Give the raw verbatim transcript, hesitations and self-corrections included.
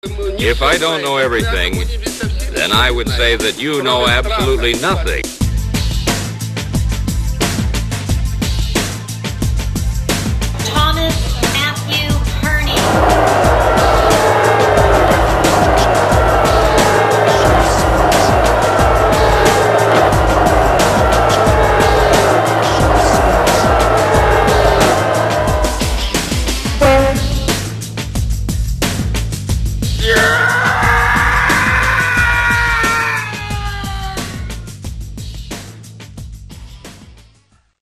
If I don't know everything, then I would say that you know absolutely nothing. Thomas Matthew Kearney. Yeah!